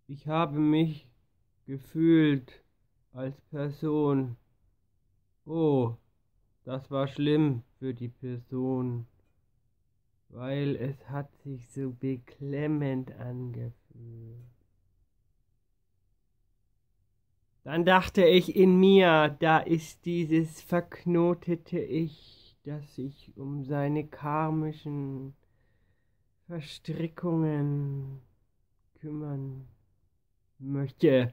Ich habe mich gefühlt als Person. Oh, das war schlimm für die Person, weil es hat sich so beklemmend angefühlt. Dann dachte ich in mir, da ist dieses verknotete Ich, das sich um seine karmischen Verstrickungen kümmern möchte.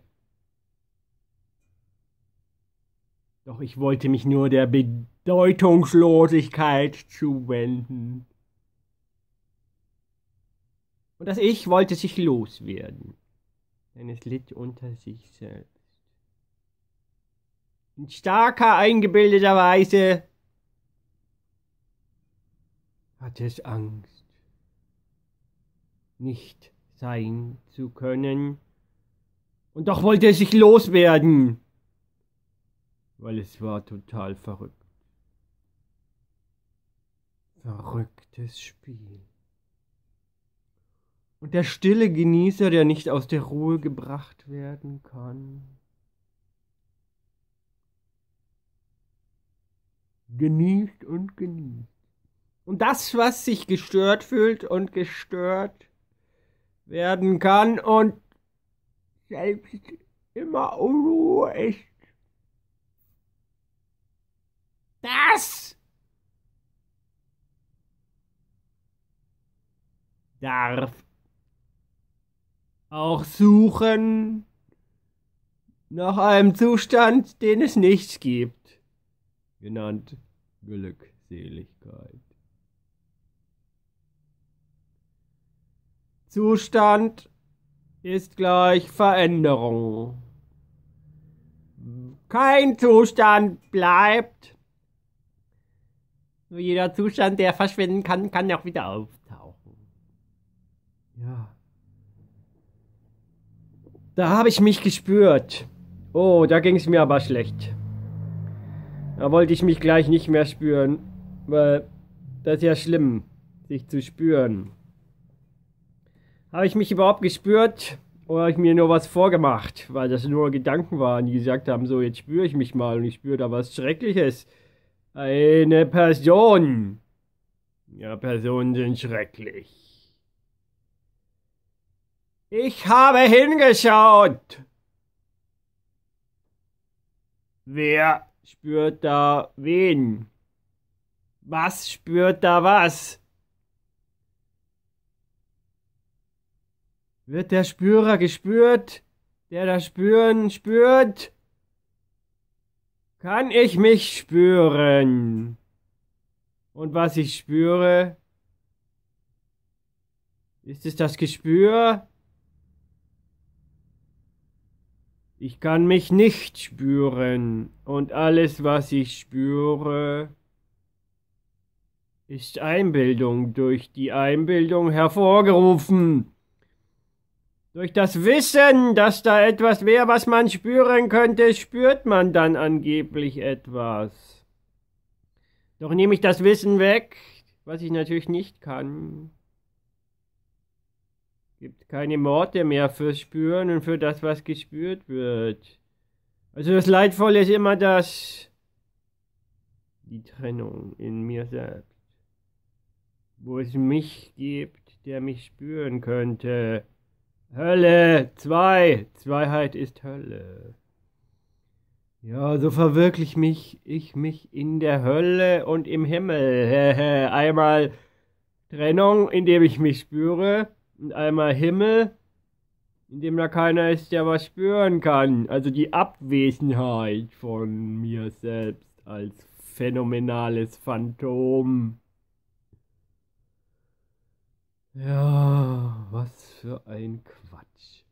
Doch ich wollte mich nur der Bedeutungslosigkeit zuwenden. Und das Ich wollte sich loswerden, denn es litt unter sich selbst. In starker, eingebildeter Weise hatte es Angst, nicht sein zu können. Und doch wollte es sich loswerden, weil es war total verrückt. Verrücktes Spiel. Und der stille Genießer, der nicht aus der Ruhe gebracht werden kann, genießt und genießt. Und das, was sich gestört fühlt und gestört werden kann und selbst immer Unruhe ist, das darf auch suchen nach einem Zustand, den es nicht gibt, genannt Glückseligkeit. Zustand ist gleich Veränderung. Kein Zustand bleibt. Nur jeder Zustand, der verschwinden kann, kann auch wieder auftauchen. Ja. Da habe ich mich gespürt. Oh, da ging es mir aber schlecht. Da wollte ich mich gleich nicht mehr spüren, weil das ist ja schlimm, sich zu spüren. Habe ich mich überhaupt gespürt oder habe ich mir nur was vorgemacht, weil das nur Gedanken waren, die gesagt haben, so jetzt spüre ich mich mal und ich spüre da was Schreckliches. Eine Person. Ja, Personen sind schrecklich. Ich habe hingeschaut. Wer spürt da wen? Was spürt da was? Wird der Spürer gespürt, der das Spüren spürt? Kann ich mich spüren? Und was ich spüre, ist es das Gespür? Ich kann mich nicht spüren und alles, was ich spüre, ist Einbildung, durch die Einbildung hervorgerufen. Durch das Wissen, dass da etwas wäre, was man spüren könnte, spürt man dann angeblich etwas. Doch nehme ich das Wissen weg, was ich natürlich nicht kann, gibt keine Worte mehr fürs Spüren und für das, was gespürt wird. Also das Leidvolle ist immer die Trennung in mir selbst, wo es mich gibt, der mich spüren könnte. Hölle, Zweiheit ist Hölle. Ja, so verwirkliche ich mich in der Hölle und im Himmel. Einmal Trennung, indem ich mich spüre, und einmal Himmel, in dem da keiner ist, der was spüren kann. Also die Abwesenheit von mir selbst als phänomenales Phantom. Ja, was für ein Quatsch.